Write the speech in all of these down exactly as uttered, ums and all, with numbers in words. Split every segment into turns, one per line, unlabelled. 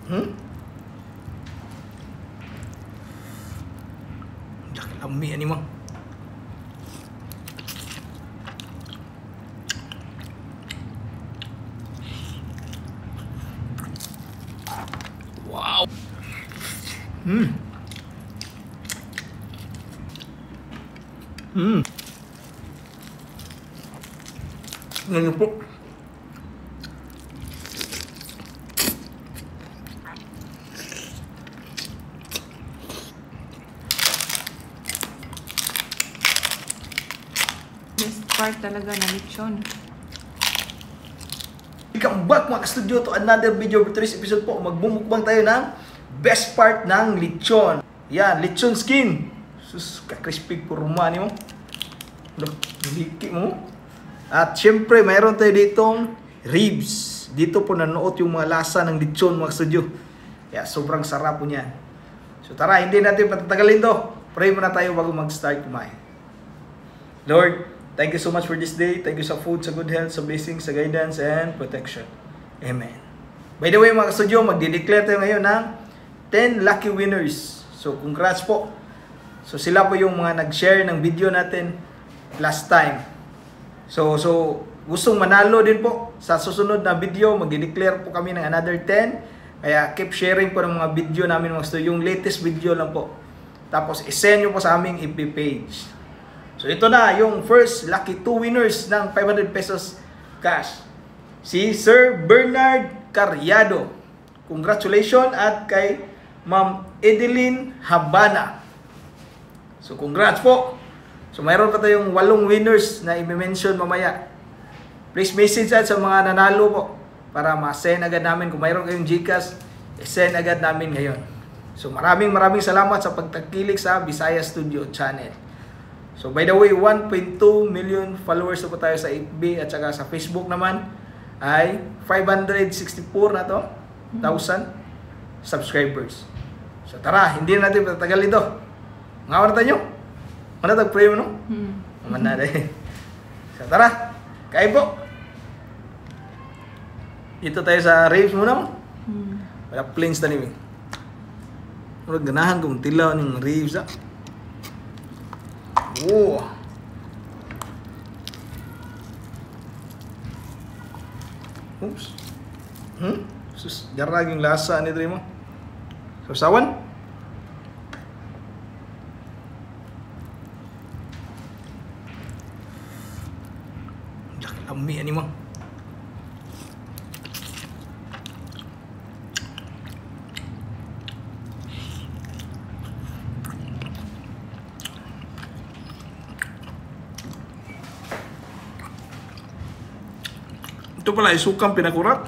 Hmm? Laki lami ani mo. Wow. Hmm. Hmm. Ngayon po.
Best part talaga na lechon.
Welcome back mga ka-studio to another video for today's episode po. Magbumukbang tayo ng best part ng lechon. Yan, lechon skin. Sus, ka-crispy purma ni mo. Look, liki mo. At syempre, mayroon tayo ditong ribs. Dito po nanood yung mga lasa ng lechon mga ka-studio. Kaya sobrang sarap po niyan. So tara, hindi natin patatagalin to. Pray muna tayo bago mag-start kumain. Lord, thank you so much for this day. Thank you sa food, sa good health, sa blessings, sa guidance, and protection. Amen. By the way mga ka-studio, magdi-declare tayo ngayon ng ten lucky winners. So congrats po. So sila po yung mga nag-share ng video natin last time. So, so gustong manalo din po sa susunod na video, magdi-declare po kami ng another ten. Kaya keep sharing po ng mga video namin mga studio. Yung latest video lang po. Tapos isend nyo po sa aming F B page. So ito na yung first lucky two winners ng five hundred pesos cash. Si Sir Bernard Caryado. Congratulations at kay Ma'am Edeline Habana. So congrats po. So mayroon pa tayong walong winners na i-mention mamaya. Please message at sa mga nanalo po para ma-send agad namin. Kung mayroon kayong Gcash, i-send agad namin ngayon. So maraming maraming salamat sa pagtangkilik sa Bisaya Studio Channel. So by the way, one point two million followers na po tayo sa F B at saka sa Facebook naman ay five hundred sixty-four na to, thousand subscribers. So tara, hindi na natin patagal ito. Ngawan na nyo? Ano tag-pray mo no? Hmm. Naman na rin. So tara, kain po. Dito tayo sa ribs muna mo. Hmm. Wala plains na niyo. Wala ganahan kung tilaw ng ribs ah. Oh. Oops. Hmm? Sus, jarag yung lasa ni Dre mo. Sausawan? Laki lami ani mo. Ito pala, isukang pinakurat.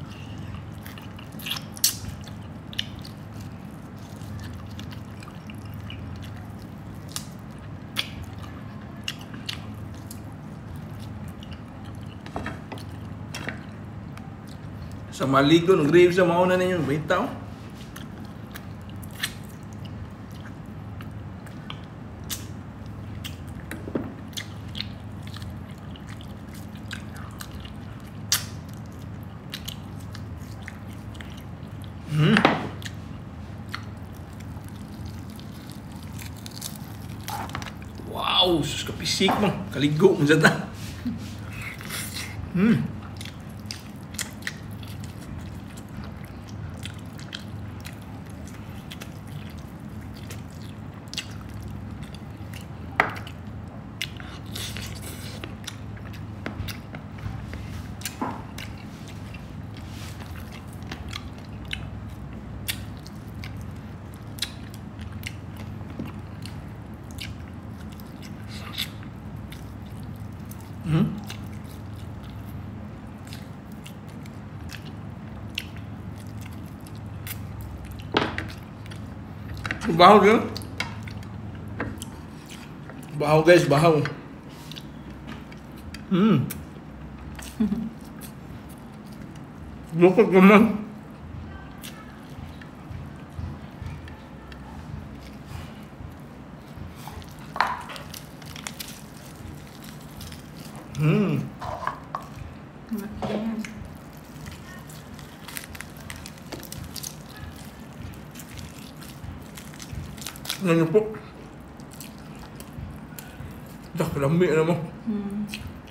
Sa maligo, ng ribs sa mauna ninyo, bitaw. Hmm. Wow, sus kapisik mo. Kaligo mo dyan. Hmm. Hmm? Bahaw dia. Bahaw guys, bahaw. Hmm. Lukot naman. Hmm. Tingnan niyo po. Dah, lami naman.
Hmm.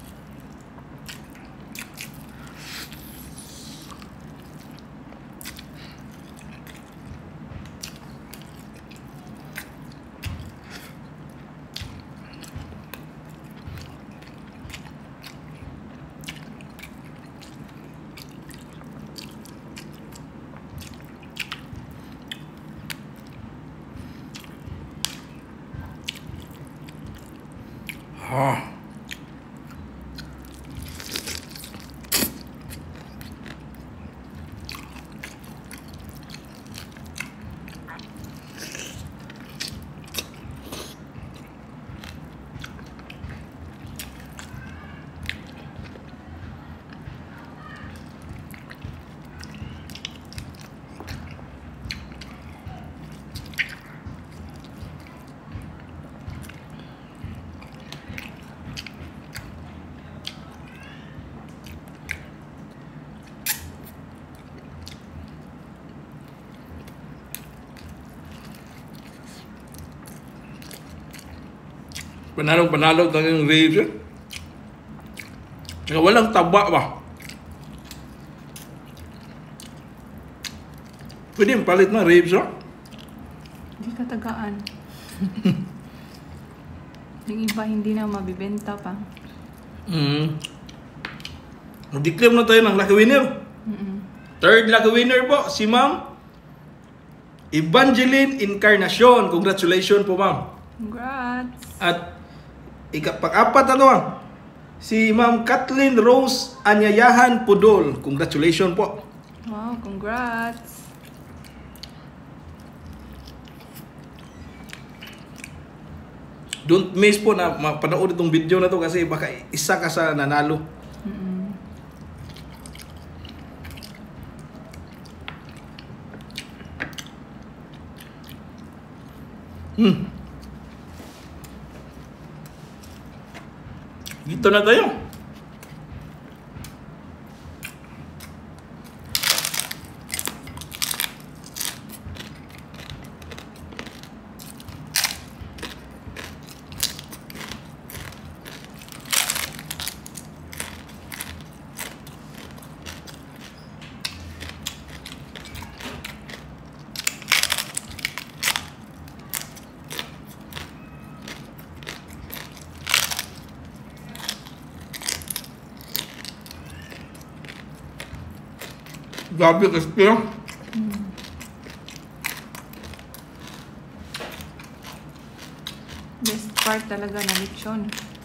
Ah. Panalong-panalo talagang ribs eh. Saka walang taba ba? Pwede yung palit na ribs oh.
Hindi katagaan. Yung iba hindi na mabibenta pa.
Hmm. Nag-declare na tayo ng lucky winner.
Mm-mm.
Third lucky winner po, si Ma'am Evangeline Encarnacion. Congratulations po, Ma'am.
Congrats!
At ika-pang-apat na to, ah, si Ma'am Kathleen Rose Anyayahan Pudol. Congratulations po.
Wow, congrats!
Don't miss po na mapanood itong video na to kasi baka isa ka sa nanalo.
Mm-mm.
Hmm. Dito na tayo. Grabe crispy ah.
Mm. Best part talaga na lechon.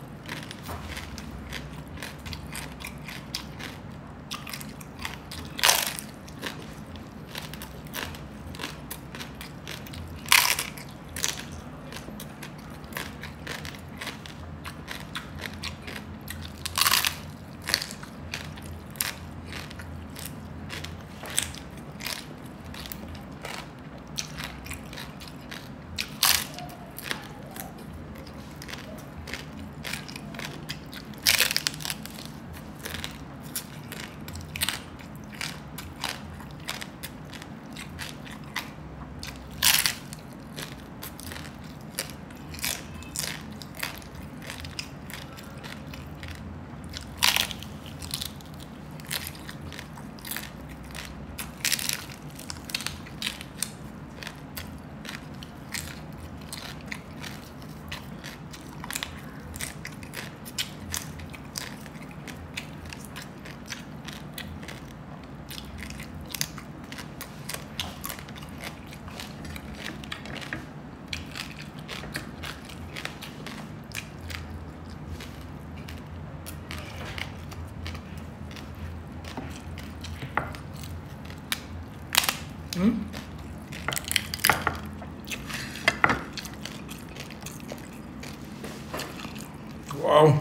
Hmm? Wow.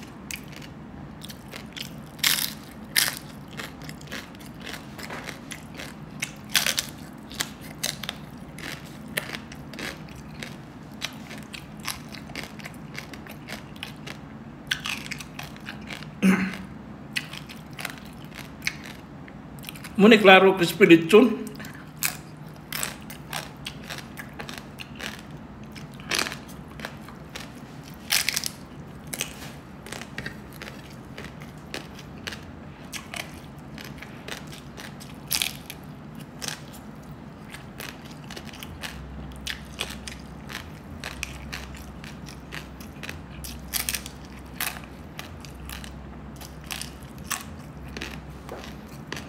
Muna klaro crispy lechon.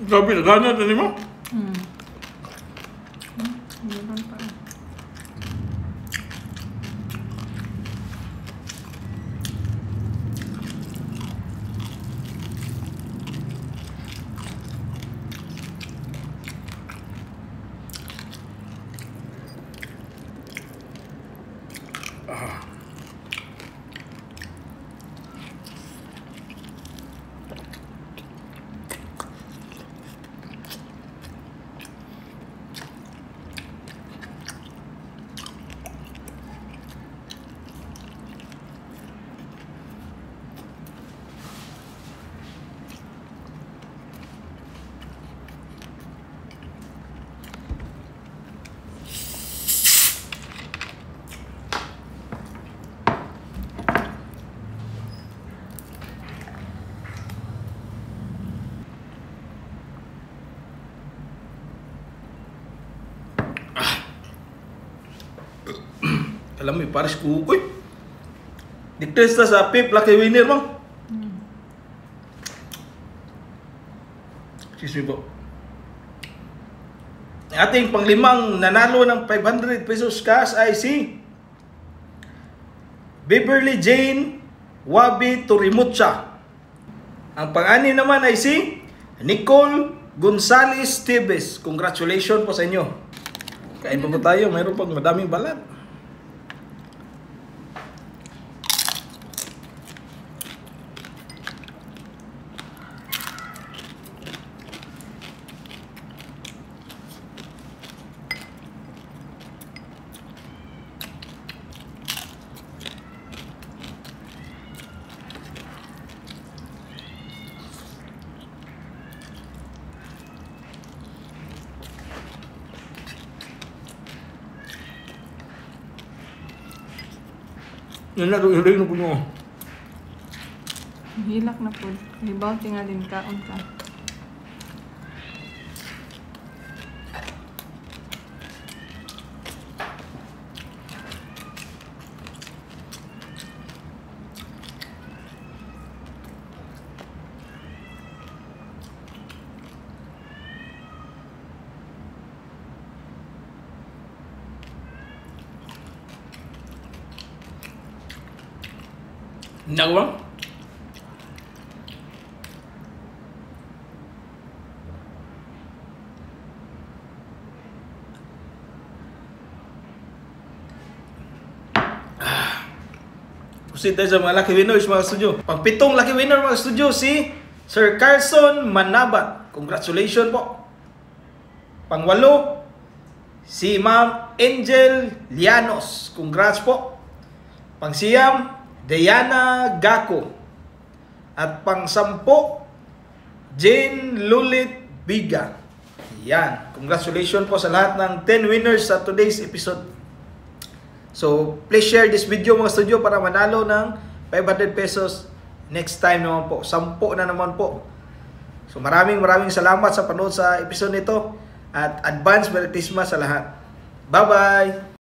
Grabe, gana na mo. Hmm. Hmm, meron pa.
Alam mo, pares kukoy. Diktes na sa Pip Lucky Winner, ma'am.
Hmm.
Excuse me po. Ating panglimang nanalo ng five hundred pesos cash ay si Beverly Jane Wabi Turimucha. Ang pang-ani naman ay si Nicole Gonzales Tibes. Congratulations po sa inyo. Kain pa po tayo. Mayroon pang madaming balat.
Yan na, hilay na po nyo. Hilak na po. Hibaw, tingalin kaon ka.
Nagawa? Proceed tayo sa mga lucky winners mga studio. Pagpitong lucky winner mga studio si Sir Carson Manabat. Congratulations po. Pangwalo si Ma'am Angel Llanos. Congrats po. Pangsiyam Diana Gaco. At pang-sampo, Jane Lulit Biga. Yan. Congratulations po sa lahat ng ten winners sa today's episode. So, please share this video mga studio para manalo ng five hundred pesos next time naman po. Sampo na naman po. So, maraming maraming salamat sa panood sa episode nito. At advance Merry Christmas sa lahat. Bye-bye!